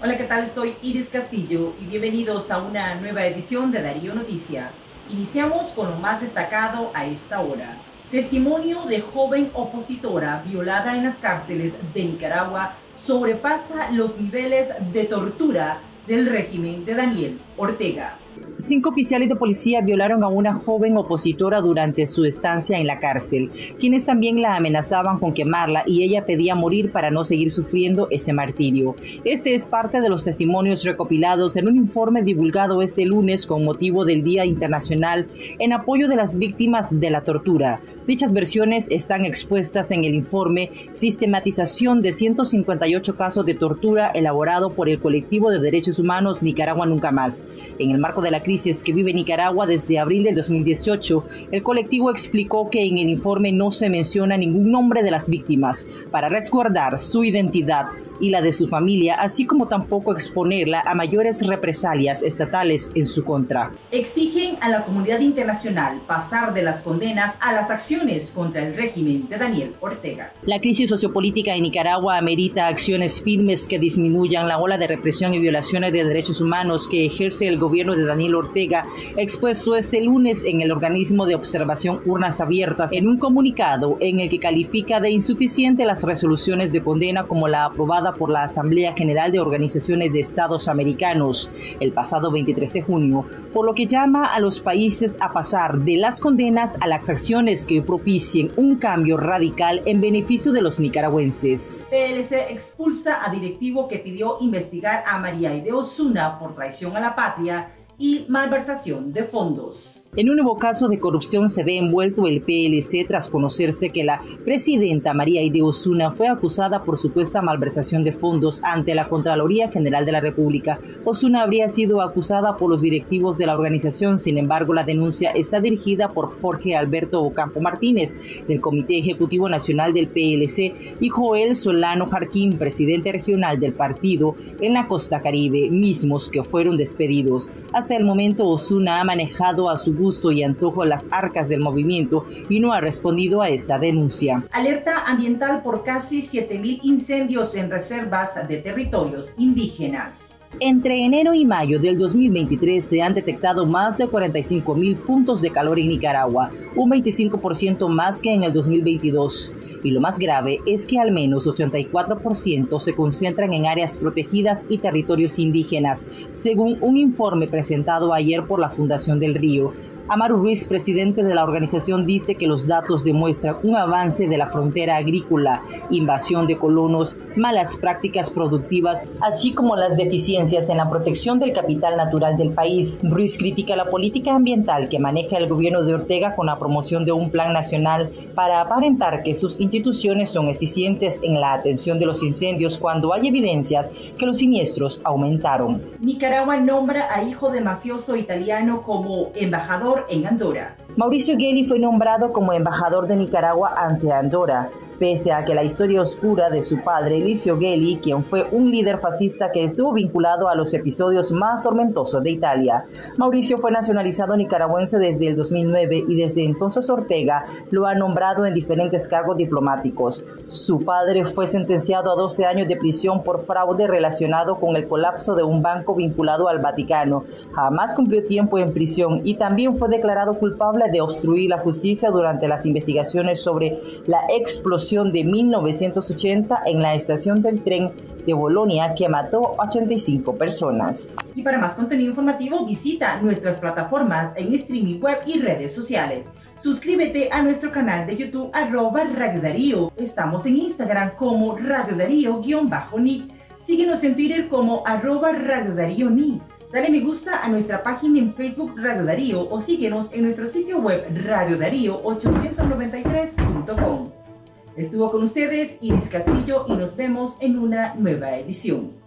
Hola, ¿qué tal? Soy Iris Castillo y bienvenidos a una nueva edición de Darío Noticias. Iniciamos con lo más destacado a esta hora. Testimonio de joven opositora violada en las cárceles de Nicaragua sobrepasa los niveles de tortura del régimen de Daniel Ortega. 5 oficiales de policía violaron a una joven opositora durante su estancia en la cárcel, quienes también la amenazaban con quemarla y ella pedía morir para no seguir sufriendo ese martirio. Este es parte de los testimonios recopilados en un informe divulgado este lunes con motivo del Día Internacional en apoyo de las víctimas de la tortura. Dichas versiones están expuestas en el informe Sistematización de 158 casos de tortura elaborado por el colectivo de derechos humanos Nicaragua Nunca Más. En el marco de la crisis que vive Nicaragua desde abril del 2018, el colectivo explicó que en el informe no se menciona ningún nombre de las víctimas para resguardar su identidad y la de su familia, así como tampoco exponerla a mayores represalias estatales en su contra. Exigen a la comunidad internacional pasar de las condenas a las acciones contra el régimen de Daniel Ortega. La crisis sociopolítica en Nicaragua amerita acciones firmes que disminuyan la ola de represión y violaciones de derechos humanos que ejerce el gobierno de Daniel Ortega, expuesto este lunes en el organismo de observación Urnas Abiertas en un comunicado en el que califica de insuficiente las resoluciones de condena como la aprobada por la Asamblea General de Organizaciones de Estados Americanos el pasado 23 de junio, por lo que llama a los países a pasar de las condenas a las acciones que propicien un cambio radical en beneficio de los nicaragüenses. PLC expulsa a directivo que pidió investigar a María Aide Osuna por traición a la patria y malversación de fondos. En un nuevo caso de corrupción se ve envuelto el PLC tras conocerse que la presidenta María Aide Osuna fue acusada por supuesta malversación de fondos ante la Contraloría General de la República. Osuna habría sido acusada por los directivos de la organización, sin embargo la denuncia está dirigida por Jorge Alberto Ocampo Martínez, del Comité Ejecutivo Nacional del PLC, y Joel Solano Jarquín, presidente regional del partido en la Costa Caribe, mismos que fueron despedidos. Hasta el momento Osuna ha manejado a su gusto y antojo las arcas del movimiento y no ha respondido a esta denuncia. Alerta ambiental por casi 7.000 incendios en reservas de territorios indígenas. Entre enero y mayo del 2023 se han detectado más de 45.000 puntos de calor en Nicaragua, un 25% más que en el 2022. Y lo más grave es que al menos 84% se concentran en áreas protegidas y territorios indígenas, según un informe presentado ayer por la Fundación del Río. Amaru Ruiz, presidente de la organización, dice que los datos demuestran un avance de la frontera agrícola, invasión de colonos, malas prácticas productivas, así como las deficiencias en la protección del capital natural del país. Ruiz critica la política ambiental que maneja el gobierno de Ortega con la promoción de un plan nacional para aparentar que sus instituciones son eficientes en la atención de los incendios cuando hay evidencias que los siniestros aumentaron. Nicaragua nombra a hijo de mafioso italiano como embajador en Andorra. Mauricio Gueli fue nombrado como embajador de Nicaragua ante Andorra, pese a que la historia oscura de su padre, Licio Gueli, quien fue un líder fascista que estuvo vinculado a los episodios más tormentosos de Italia. Mauricio fue nacionalizado nicaragüense desde el 2009 y desde entonces Ortega lo ha nombrado en diferentes cargos diplomáticos. Su padre fue sentenciado a 12 años de prisión por fraude relacionado con el colapso de un banco vinculado al Vaticano. Jamás cumplió tiempo en prisión y también fue declarado culpable de obstruir la justicia durante las investigaciones sobre la explosión de 1980 en la estación del tren de Bolonia que mató 85 personas. Y para más contenido informativo visita nuestras plataformas en streaming web y redes sociales. Suscríbete a nuestro canal de YouTube @Radio Darío. Estamos en Instagram como Radio Darío_Ni. Síguenos en Twitter como @Radio Darío Ni. Dale me gusta a nuestra página en Facebook Radio Darío o síguenos en nuestro sitio web radiodarío893.com. Estuvo con ustedes Iris Castillo y nos vemos en una nueva edición.